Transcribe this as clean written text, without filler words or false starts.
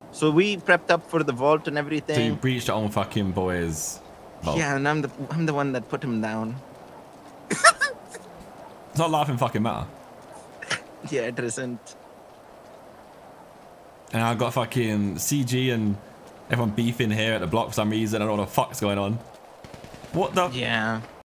So we prepped up for the vault and So you everything. breached your own fucking boys. Vault. Yeah, and I'm the one that put him down. It's not laughing fucking matter. Yeah, it isn't. And I got fucking CG and everyone beefing here at the block for some reason. I don't know what the fuck's going on. What the? Yeah.